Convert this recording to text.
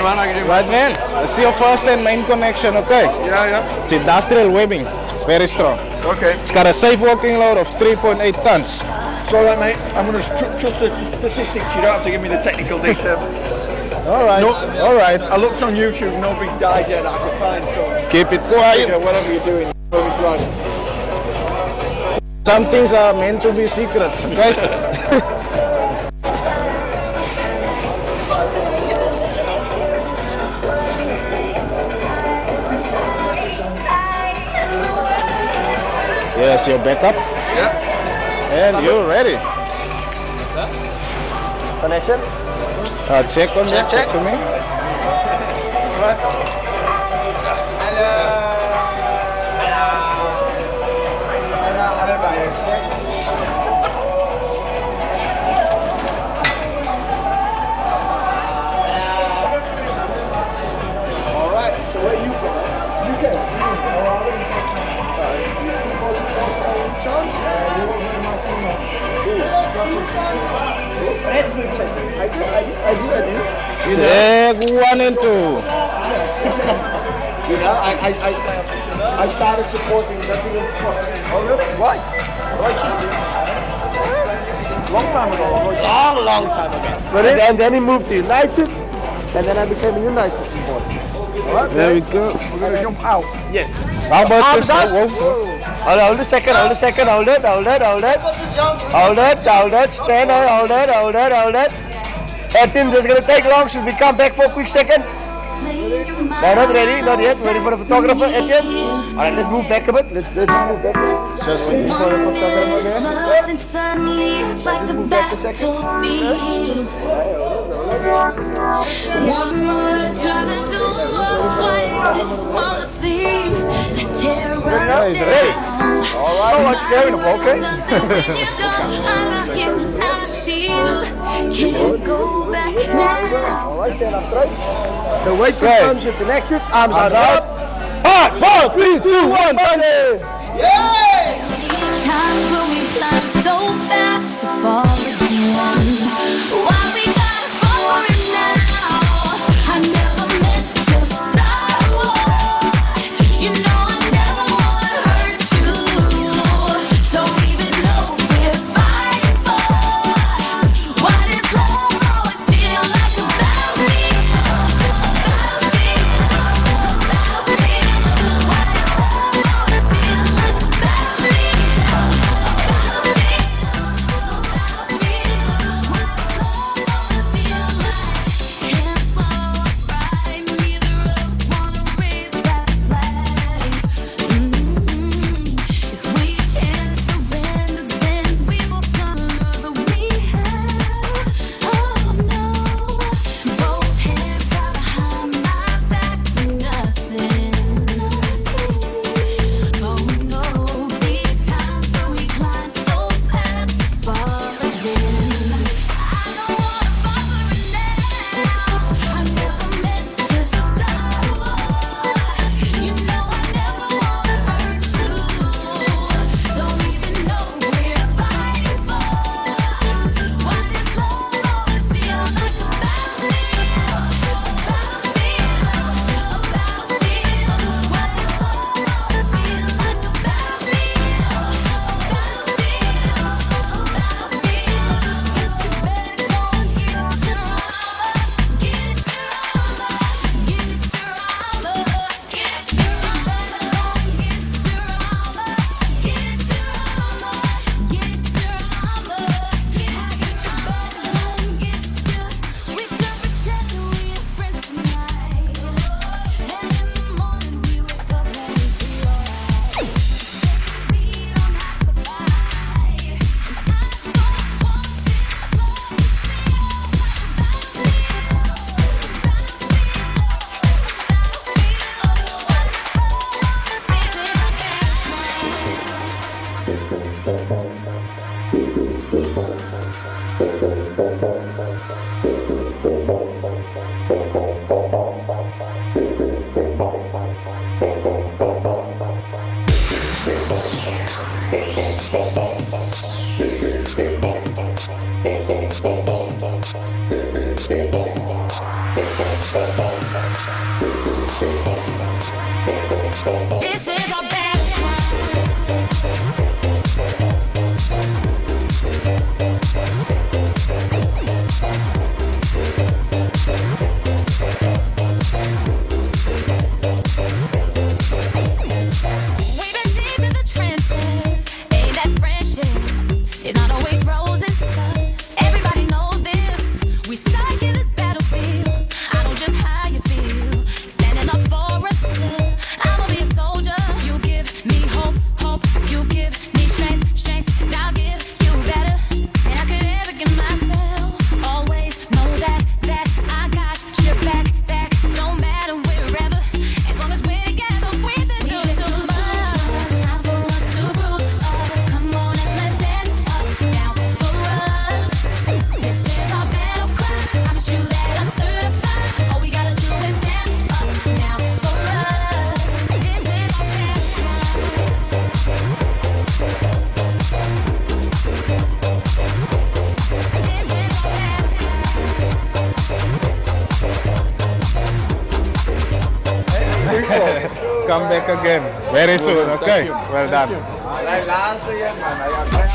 man, how you doing? Right, man. This is your first and main connection, okay? Yeah. It's industrial webbing. It's very strong. Okay. It's got a safe working load of 3.8 tons. It's alright, mate. I'm going to trust the statistics. You don't have to give me the technical detail. Alright, no, alright. I looked on YouTube, nobody's died yet that I could find, so... Keep it quiet. Whatever you're doing, always right. Some things are meant to be secrets, okay? Yes, your backup. Yeah. And you're ready. Connection? Check on that. Check to me. Right. Alright, so where are you from? UK. Chance? I do. Leg 1 and 2. You know, I started supporting Nottingham Forest. Oh, really? Why? Long time ago. Long time ago. But then he moved to United, and then I became a United supporter. Alright, there we go. We're going to jump out. Yes. How about arms up? Hold a second, hold it. Stand, hold it. Tim, this is going to take long. Should we come back for a quick second? No, not ready, not yet. Ready for the photographer, Etienne? Alright, let's move back a bit. Let's just move back a bit. Just waiting for the photographer there. Let's move back a second. One more turns into a smallest things that tear us Ready? down. Alright, oh, it's going okay. Can't go back now. Alright, stand up straight. The weight confirms you're connected. Arms are up. 5, 4, 3, 2, 1, Bungee! Yay! These times when we climb so fast to fall again. Why we gotta fall for it now? I never meant to start a war. You know I never wanna hurt you. Don't even know we're fighting for. Why does love always feel like a battlefield? Why does love always feel like a Bum, bum, bum. come back again very soon. Okay, Thank you. well done. Laatste, man.